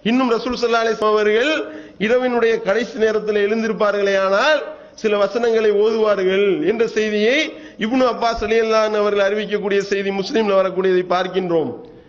இன்னும் ரசூல் ஸல்லல்லாஹு அலைஹி வஸல்லம் அவர்கள் இரவினுடைய கடைசி நேரத்தில் எழுந்திருப்பார்களே ஆனால் சில வசனங்களை ஓதுவார்கள் என்ற செய்தியை இப்னு அப்பாஸ் ரலியல்லாஹு அன்ஹு அவர்கள் அறிவிக்கக்கூடிய செய்தி முஸ்லிம்ல வரக்கூடியதை பார்க்கின்றோம்.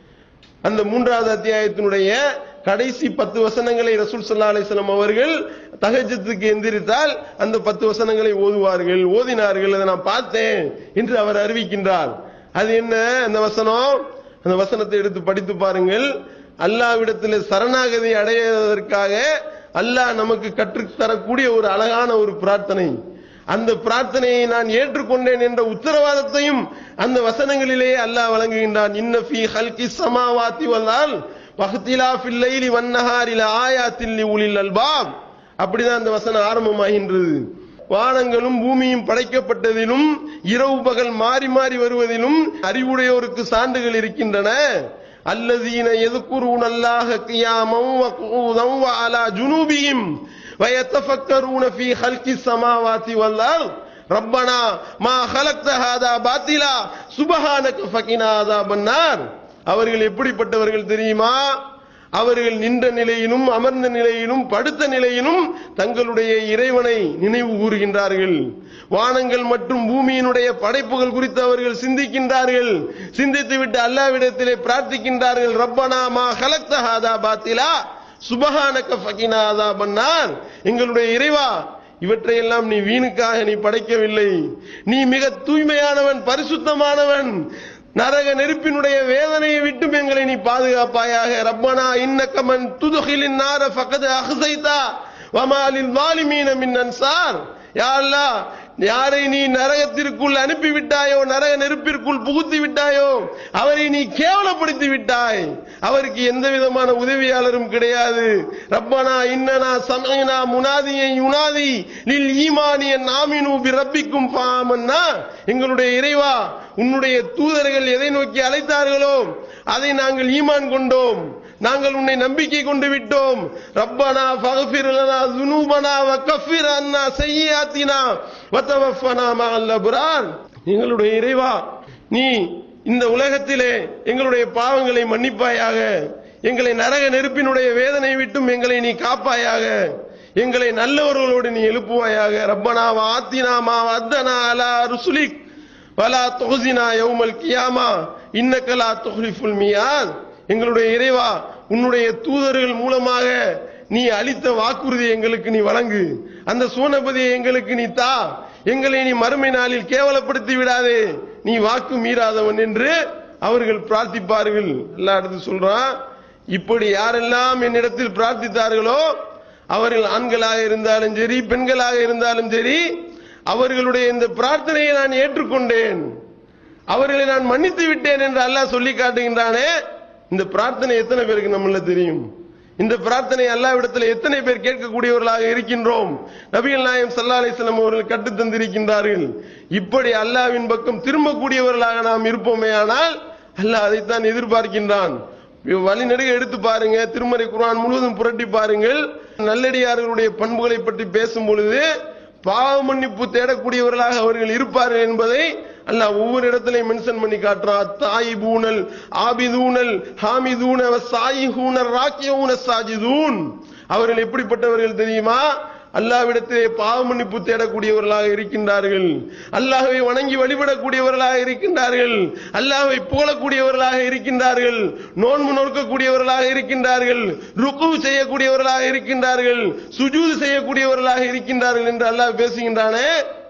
அந்த 3வது அத்தியாயத்தினுடைய கடைசி 10 வசனங்களை ரசூல் ஸல்லல்லாஹு அலைஹி வஸல்லம் அவர்கள் தஹஜ்ஜுதுக்கு எந்திரித்தால் அந்த 10 வசனங்களை ஓதுவார்கள், ஓதினார்கள். அதை நான் பார்த்தேன் என்று அவர் அறிவிக்கின்றார். அது என்ன அந்த வசனம்? அந்த வசனத்தை எடுத்து படித்து பாருங்கள். அல்லாஹ்விடத்தில் சரணாகதி அடைவதற்காக அல்லாஹ் நமக்கு கற்றுத்தரக்கூடிய ஒரு அழகான ஒரு பிரார்த்தனை. அந்த பிரார்த்தனையை நான் ஏற்றுக்கொண்டேன் என்ற உத்தரவாதத்தையும் அந்த வசனங்களிலேயே அல்லாஹ் வழங்குகின்றான். இன்ன ஃபீ ஹல்கிஸ் ஸமாவாதி வல் அர்த் வஹ்திலாஃபில் லைலி வன் நஹாரி லஆயாத்தின் லிஉலில் அல்பாப். அப்படிதான் அந்த வசனம் ஆரம்பமாகின்றது. வானங்களும் பூமியும் படைக்கப்பட்டதிலும் இரவு பகல் மாறி மாறி வருவதிலும் அறிவுடையோருக்கு சான்றுகள் இருக்கின்றன. அல்லதீன யذ்குரூனல்லாஹ கியாமன் வ குஊதன் வ அலா ஜுனூபிஹிம் வயதஃபக்கரூன ஃபீ ஹல்கிஸ் ஸமாவாதி வல் அர்த் ரப்பனா மா ஹலக்த ஹாதா பாத்திலா சுப்ஹானக ஃபகினா அஸாபன் நார். அவர்கள் எப்படிப்பட்டவர்கள் தெரியுமா? அவர்கள் நின்ற நிலையிலும் அமர்ந்த நிலையிலும் படுத்த நிலையிலும் தங்களுடைய இறைவனை நினைவு கூறுகின்றார்கள். வானங்கள் மற்றும் பூமியினுடைய படைப்புகள் குறித்து அவர்கள் சிந்திக்கின்றார்கள். சிந்தித்துவிட்டு அல்லாஹ்விடத்திலே பிரார்த்திக்கின்றார்கள். ரப்பனா மா ஹலக்த ஹாதா பாத்திலா சுப்ஹானக ஃபகினா அஸாபன் நார். எங்களுடைய இறைவா, இவற்றையெல்லாம் நீ வீணுக்காக நீ படைக்கவில்லை. நீ மிக தூய்மையானவன், பரிசுத்தமானவன். நரக நெருப்பினுடைய வேதனையை விட்டு எங்களை நீ பாதுகாப்பாயாக. ரப்பனா இன்னக மன் துத்கிலின் நார ஃபகத் அஹ்ஸைதா வமா லில் ஸாலிமீன மின் அன்சார். யா அல்லாஹ், யாரை நீ நரகத்திற்குள் அனுப்பி விட்டாயோ, நரக நெருப்பிற்குள் புகுத்தி விட்டாயோ, அவரை நீ கேவலப்படுத்தி விட்டாய். அவருக்கு எந்த விதமான உதவியாளரும் கிடையாது. ரப்பனா இன்னனா சமஅனா முனாதியன் யுனாதி லில் ஈமானி அன் ஆமினு பிரப்பிக்கும் ஃபஆமன்னா. எங்களுடைய இறைவா, உன்னுடைய தூதர்கள் எதை நோக்கி அழைத்தார்களோ அதை நாங்கள் ஈமான் கொண்டோம், நாங்கள் உன்னை நம்பிக்கை கொண்டு விட்டோம். ரப்பனா ஃபக்ஃபிர் லனா ذுனூபனா வகஃபிர் அன்னா ஸய்யிஆத்தினா வதவஃபனா மஅல் அப்ரார். எங்களுடைய இறைவா, நீ இந்த உலகத்திலே எங்களுடைய பாவங்களை மன்னிப்பாயாக. எங்களை நரக நெருப்பினுடைய வேதனை விட்டும் எங்களை நீ காப்பாயாக. எங்களை நல்லவர்களோடு நீ எழுப்புவாயாக. ரப்பனா வஆத்தினா மா வஅத்தனா அலா ருசுலிக் வலா துஹ்ஸினா யௌமல் கியாமா இன்னக லா துஹ்லிஃபுல் மியாத். எங்களுடைய இறைவா, உன்னுடைய தூதர்கள் மூலமாக நீ அளித்த வாக்குறுதி எங்களுக்கு நீ வழங்கு. அந்த சூனபதியை எங்களுக்கு நீ தா. எங்களை நீ மறுமை நாளில் கேவலப்படுத்தி விடாதே, நீ வாக்கு மீறாதவன் என்று அவர்கள் பிரார்த்திப்பார்கள். அல்லாஹ் அடுத்து சொல்றான், இப்படி யாரெல்லாம் என்னிடத்தில் பிரார்த்தித்தார்களோ அவர்கள் ஆண்களாக இருந்தாலும் சரி பெண்களாக இருந்தாலும் சரி, அவர்களுடைய இந்த பிரார்த்தனையை நான் ஏற்றுக்கொண்டேன், அவர்களை நான் மன்னித்து விட்டேன் என்று அல்லாஹ் சொல்லி காட்டுகின்றானே. இந்த பிரார்த்தனை எத்தனை பேருக்கு நம்மள தெரியும்? இந்த பிரார்த்தனை அல்லாஹ்விடத்தில் எத்தனை பேர் கேட்கக்கூடியவர்களாக இருக்கின்றோம்? நபிகள் நாயகம் ஸல்லல்லாஹு அலைஹி வஸல்லம் அவர்கள் கற்றுத் தந்திருக்கின்றார்கள். இப்படி அல்லாஹ்வின் பக்கம் திரும்பக்கூடியவர்களாக நாம் இருப்போமேயானால் அல்லாஹ் அதைத்தான் எதிர்பார்க்கின்றான். வழிநெடுக எடுத்து பாருங்க, திருமறை குர்ஆன் முழுவதும் புரட்டி பாருங்கள். நல்லடியார்களுடைய பண்புகளை பற்றி பேசும் பொழுது பாவ மன்னிப்பு தேடக்கூடியவர்களாக அவர்கள் இருப்பார்கள் என்பதை அல்லாஹ் ஒவ்வொரு இடத்திலையும் மென்ஷன் பண்ணி காட்டுறான். தாயிபூனல் ஆபிதூனல் ஹாமிதூன வஸ்ஸாயிஹூன ராக்கியூன ஸாஜிதூன். அவர்கள் எப்படிப்பட்டவர்கள் தெரியுமா? அல்லாஹ்விடத்திலே பாவ மன்னிப்பு தேடக்கூடியவர்களாக இருக்கின்றார்கள், அல்லாஹ்வை வணங்கி வழிபடக்கூடியவர்களாக இருக்கின்றார்கள், அல்லாஹ்வை புகழக்கூடியவர்களாக இருக்கின்றார்கள், நோன்பு நோக்கக்கூடியவர்களாக இருக்கின்றார்கள், ருக்கு செய்யக்கூடியவர்களாக இருக்கின்றார்கள், சுஜூது செய்யக்கூடியவர்களாக இருக்கின்றார்கள் என்று அல்லாஹ் பேசுகின்றானே.